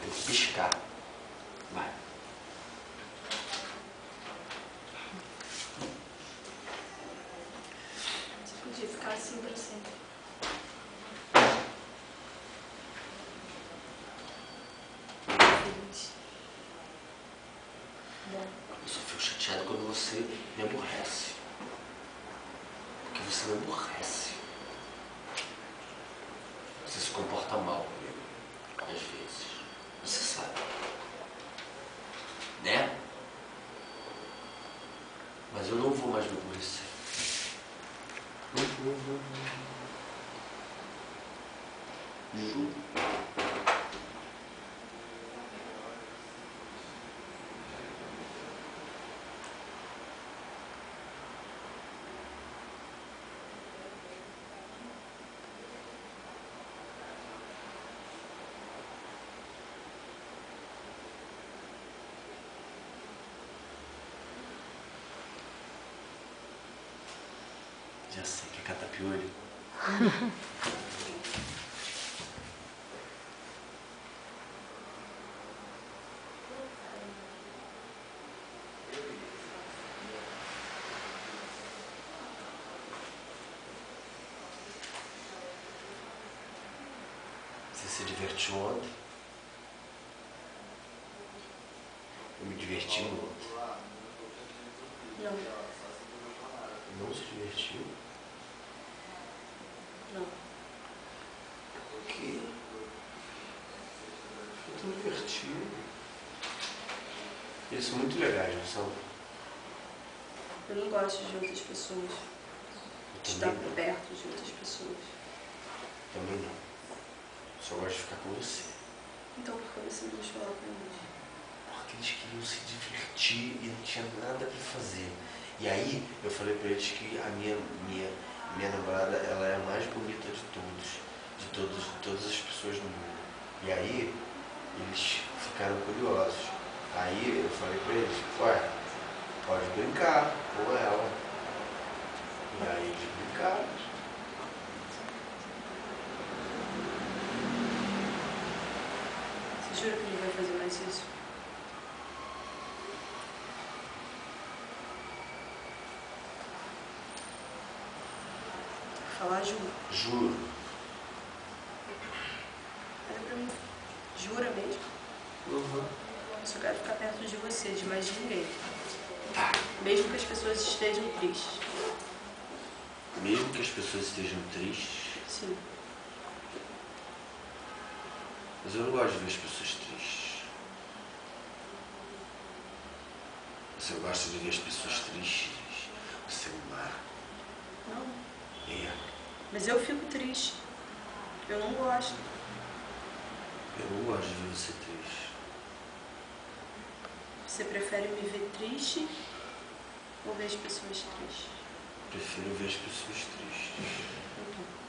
Tem que piscar. Vai. Você podia ficar assim pra sempre. Feliz. Bom. Eu só fico chateado quando você me aborrece. Porque você me aborrece. Você se comporta mal comigo. Às vezes. Você sabe. Né? Mas eu não vou mais me aborrecer. Juro. Já sei que é catapiolho. Você se divertiu ontem? Eu me diverti muito. Não. Não se divertiu? Não. Por quê? Eu tô divertido. Eles são muito legais, não são? Eu não gosto de outras pessoas. De estar Também não. perto de outras pessoas. Também não. Só gosto de ficar com você. Então por que você não deixou ela pra mim? Porque eles queriam se divertir e não tinha nada pra fazer. E aí eu falei pra eles que a minha namorada, ela é a mais bonita de todas as pessoas do mundo. E aí eles ficaram curiosos. Aí eu falei pra eles, ué, pode brincar com ela. E aí eles brincaram. Você jura que não vai fazer mais isso? Falar juro. Juro. Olha pra mim. Jura mesmo? Uhum. Eu só quero ficar perto de você, de mais ninguém. Tá. Mesmo que as pessoas estejam tristes. Mesmo que as pessoas estejam tristes, Sim. mas eu não gosto de ver as pessoas tristes. Você gosta de ver as pessoas tristes? Você é um mar. Não. É. Mas eu fico triste. Eu não gosto. Eu não gosto de ver você triste. Você prefere me ver triste ou ver as pessoas tristes? Prefiro ver as pessoas tristes. Então.